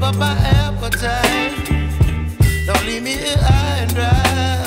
up my appetite. Don't leave me here high and dry.